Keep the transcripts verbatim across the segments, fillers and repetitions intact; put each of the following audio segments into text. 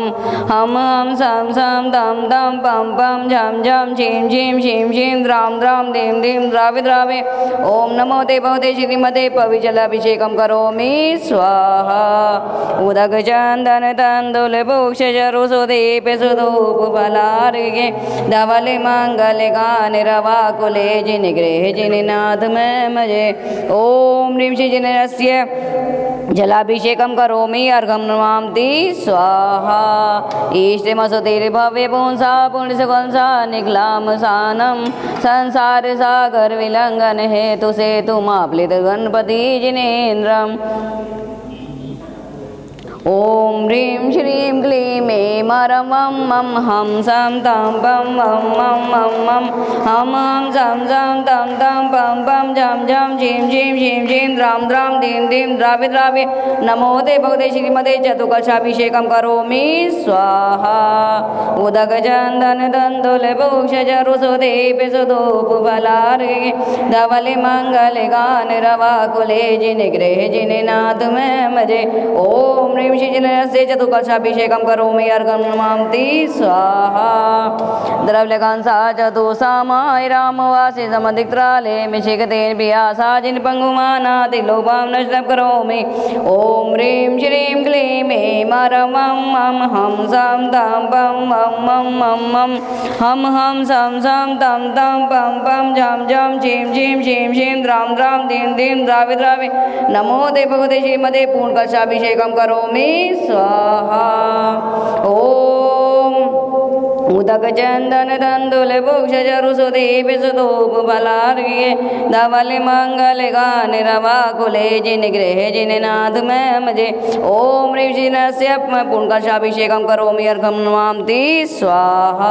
हम हम सम सम दम दम पम पम झम झम झीम झीम झीम झीम द्राम द्राम धीम धीम द्रावे द्रावे। ओम नमो ते भगवते श्रीमते पविजलाभिषेकं करोमि स्वाहा। उदक चंदन तंदुल भूक्षरुसुदीप सुधूपफलार्घ्ये धवले मंगल गान रवा कुले जिन गृह जिन नाथ में मजे। ओम ह्रीं श्री जिनस्य जलाभिषेकं करोमि अर्घं नमामि स्वाहा। ईष्टमसुतिर्भव्य पुंसा पुण्यसुगंसा निक्लामसानं संसार सागर विलंघन हेतु सेतुमाप्लित गणपति जिनेन्द्रम्। ओम ह्रीं श्रीं क्लीं ऐं मरं मं मं हम सं तं पं मं मं मं मं हम हम सं सं तं तं पं पं झं झं झीं झीं झीं झीं द्रां द्रां धीं धीं द्रावे द्रावे। नमो ते भगवते श्रीमते चतुकलशाभिषेकं करोमि स्वाहा। उदक चंदन तंदुल भूक्षरुसुदीप सुधूपफलार्घ्ये धवले मंगल गान रवा कुले जिन गृह जिन नाथ में मजे। ओम ह्रीं श्री जिनस्य चतुकलशाभिषेकं करोमि अर्घं नमामि स्वाहा। द्रव्यकांसा चतुसामाय रामवासी समधिक्त्राले मिशिकतेन पियासा जिन पंगुमानाति लोभां नष्टं करोमि। ओम ह्रीं श्रीं क्लीं ऐं मरं मं मं हम सं तं पं मं मं मं मं हम हम सं सं तं तं पं पं झं झं झीं झीं झीं झीं द्रां द्रां धीं धीं द्रावे द्रावे। नमो ते भगवते श्रीमते पूर्णकलशाभिषेकं करोमि स्वाहा। ओम उदक चंदन तंदुल भूक्षरुसुदीप सुधूपफलार्घ्ये धवले मंगल गान रवा कुले जिन गृह जिन नाथ में मजे। ओम ह्रीं श्री जिनस्य पूर्णकलशाभिषेकं करोमि अर्घं नमामि स्वाहा।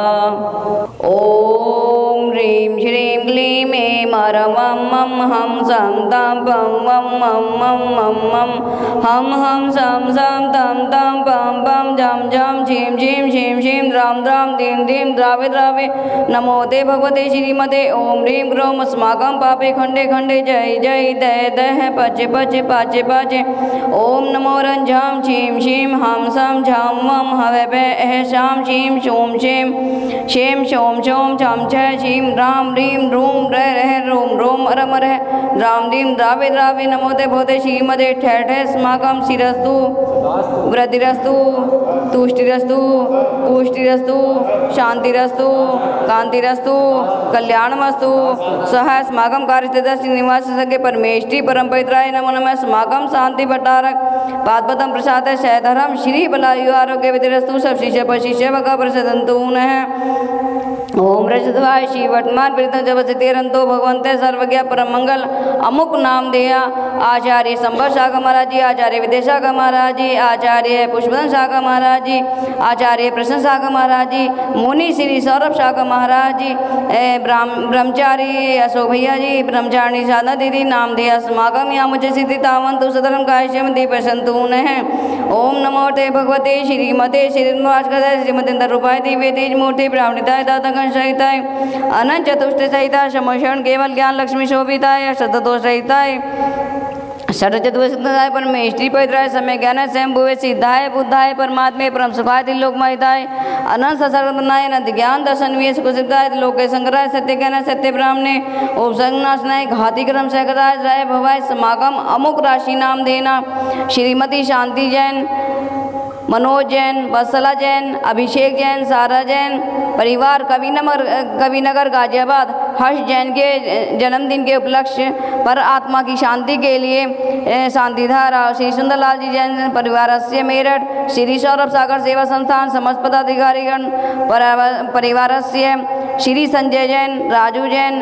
ओम ह्रीं श्रीं क्लीं ऐं मरं मं मं हम सं तं पं मं मं मं मं मं हम हम सं सं तं तं पं पं झं झं झीं झीं झीं झीं द्रां द्रां धीं धीं द्रावे द्रावे। नमो ते भगवते श्रीमते ओम ह्रीं ग्रौं अस्माकं पापे खंडे खंडे जय जय दय दय पचे पचे पाचे पाचे। ओम नमो रंझं छीं शीं हम सं झं मं हवे पे शां शीं शों शें शें शों शों छं छ शीं रां ह्रीं रूं रह रह रों रों रम रह द्रां धीं द्रावे द्रावे। नमो ते भगवते श्रीमते ठे ठे अस्माकं शिरस्तु वृद्धिरस्तु तुष्टिरस्तु पुष्टिरस्तु शांतिरस्तु कांतिरस्तु कल्याणमस्तु। सह अस्माकं कार्यस्थितः श्रीनिवास सगे परमेष्टि परम पवित्राय नमो नमः। अस्माकं शांति भट्टारक पादपदं प्रसाद शयधरम श्री बलायु आरोग्य विधिरस्तु। सब शिष्य पर शिष्य भगा प्रसदंतु नः। ओम रजतवाय श्री वर्तमान प्रीतम जब तेरंतो भगवंते सर्वज्ञ परम मंगल अमुक नाम देया। आचार्य संभव शाखा महाराज जी, आचार्य विद्याशाखा महाराज जी, आचार्य पुष्पदन शाखा महाराज जी, आचार्य प्रसन्न शाखा महाराज जी, मुनि श्री सौरभ शाखा महाराज जी, ब्रह्मचारी अशोक भैया जी, ब्रह्मचारिणी साधना दीदी नाम दिया समागम या मुझे सिद्धि तावंतु सदरम काश्यम दीप संतून है। ओम नमो ते भगवते श्रीमते श्रीमते श्रीमते रूपाय दिव्य तेज मूर्ति ब्राह्मणिताय दाता सहिताय अनंत चतुष्ट सहिता समशरण केवल ज्ञान लक्ष्मी शोभिताय शतदोष रहिताय षडचतुष्टाय परमेष्टि पवित्राय समय ज्ञान स्वयं भुवे सिद्धाय बुद्धाय परमात्मे परम सुखाय त्रिलोकमयताय अनंत ससर्गनाय नंद ज्ञान दर्शन वीय सुख सिद्धाय लोके संग्रहाय सत्य ज्ञान सत्य ब्राह्मणे ओम संगनाशनाय घाति क्रम सहगताय जय भवाय समागम अमुक राशि नाम देना। श्रीमती शांति जैन, मनोज जैन, वत्सला जैन, अभिषेक जैन, सारा जैन परिवार कविनगर कविनगर गाजियाबाद हर्ष जैन के जन्मदिन के उपलक्ष्य पर आत्मा की शांति के लिए शांतिधारा श्री सुंदरलाल जी जैन परिवार से मेरठ श्री सौरभ सागर सेवा संस्थान समस्त पदाधिकारीगण परिवार से श्री संजय जैन, राजू जैन,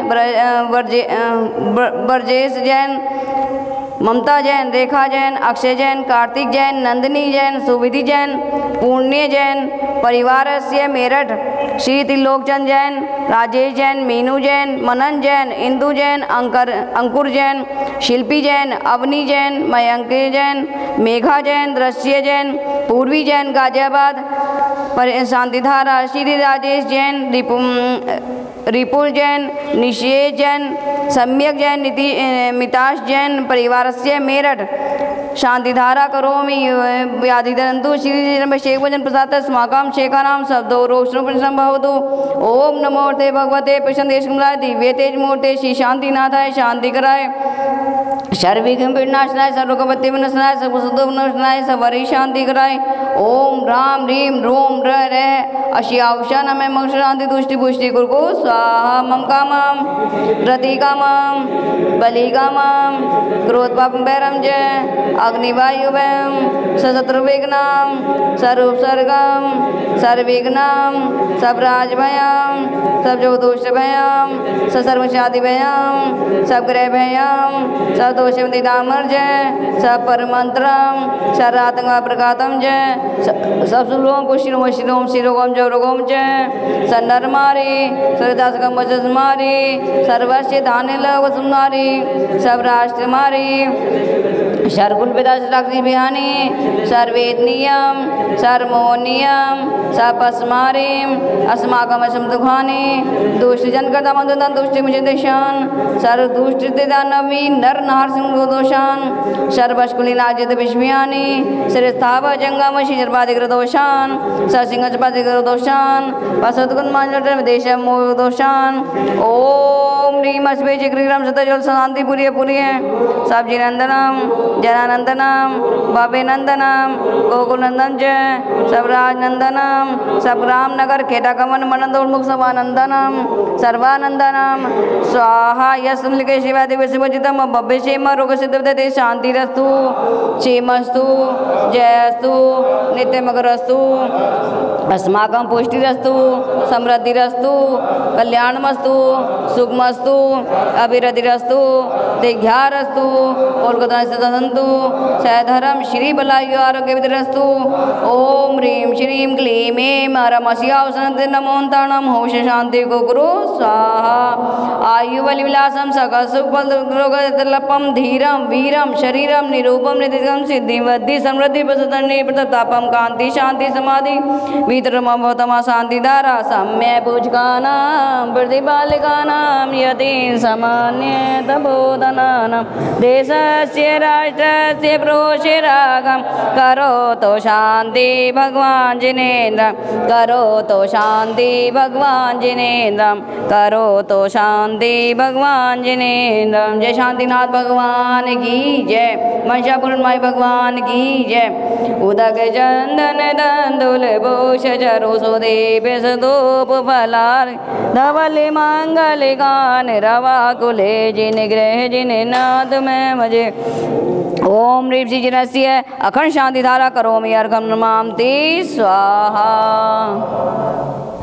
ब्रजेश जैन, ममता जैन, रेखा जैन, अक्षय जैन, कार्तिक जैन, नंदिनी जैन, सुविधि जैन, पुण्य जैन परिवार से मेरठ श्री त्रिलोकचंद जैन, राजेश जैन, मीनू जैन, मनन जैन, इंदु जैन, अंकर अंकुर जैन, शिल्पी जैन, अवनी जैन, मयंक जैन, मेघा जैन, दृश्य जैन, पूर्वी जैन गाजियाबाद पर शांतिधारा श्री राजेश जैन, रिपु रिपुल जैन, निषेध जैन, सम्यक जैन, निति मिताश जैन परिवारस्य मेरठ। शांतिधारा करोमि व्याधिधरन्तु श्री शेख भजन प्रसाद अस्माकं शेखानां शब्दो रोषणोपनिषं भवतु। ओम नमो ते भगवते प्रसन्नेशकुमाराय दिव्य तेज मूर्ते श्री शांतिनाथाय शांतिकराय सर्वविघ्न विनाशनाय सर्वोपत्ति विनाशनाय सर्वसुद्धो विनाशनाय सर्वरि शांति कराय। ओम राम रीम रोम र रे अशियावशा नमः मंगल शांति दुष्टि पुष्टि कुरु स्वाहा। मम कामम रति कामम बलि कामम क्रोध पापम बैरम जय अग्निवायुवम सशत्रुविघ्नम सर्वोपसर्गम सर्वविघ्नम सबराजभयम सब जो दोष भयम सर्वशादि भयम सब ग्रह भयम सब दोषम दिदामर जय सब परमंत्रम शरातंगा प्रकातम जय सब सुलोम कुशिलोम शिलोम शिरोगम जौरोगम जय सन्नर मारी सरदासगम वचस मारी सर्वस्य धानिल वसुमारी सब राष्ट्र मारी शरकुल पिता शराक्षी बिहानी सर्वेदनियम सर्वमोनियम सपस्मारीम अस्माकम असम दुखानी दुष्ट जन करता मंदन दुष्ट मुझे देशान सर्व दुष्ट दानवी नर नार सिंह दोषान सर्वस्कुली नाजित विश्वयानी श्रेष्ठाव जंगम शिजरपादिग्र दोषान ससिंह चपादिग्र दोषान पसदगुण मांजर देश मोह दोषान। ओम ह्रीम अस्वे जिग्रीरम सतजल शांति पुरिय पुरिय सब्जी नंदनम जनानंदनम बाबे नंदनम गोकुल नंदन जय सबराज नंदनम सब रामनगर खेटा कमन मनंदोन्मुख सभानंदनम सर्वानंदनम स्वाहा यस्म लिखे शिवा देव शिवजितम भव्य क्षेम रोग सिद्धते शांति रस्तु क्षेमस्तु जयस्तु नित्यमगरस्तु अस्माकं पुष्टिरस्तु समृद्धिरस्तु कल्याणमस्तु सुखमस्तु अभिवृद्धिरस्तु दीर्घारस्तु और गतंतु सधर्म श्री बलायु आरोग्य विदरस्तु। ओम ह्रीम श्रीम क्लीम ऐं रमस्यावसनत नमोन्ताणम होश शांति को गुरु स्वाहा। आयु बलि विलासम सकल सुख बल रोगलपम धीरम वीरम शरीरम निरूपम निधिकम सिद्धि वद्धि समृद्धि प्रसन्नि प्रतापम कांति शांति समाधि वितरमतमा शांति धारा सम्य पूजकानां प्रतिपालिकानां यति सामान्य तपोधनानां देशस्य राष्ट्रस्य प्रोषिरागं करोतु शांति भगवान जिनेन्द्र करोतु शांति भगवान जिनेन्द्र करोतु शांति भगवान जिनेन्द्र। जय शांतिनाथ भगवान की जय मनसापूर्ण भगवान की जय। उदक चंदन दंदुल भूष चरु सुदीप सदूप फलार धवल मंगल गान रवा कुले जिन ग्रह जिन नाद में मजे। ओम ह्रीं श्री जिनस्य अखंड शांति धारा करोमि अर्घम नमामि स्वाहा।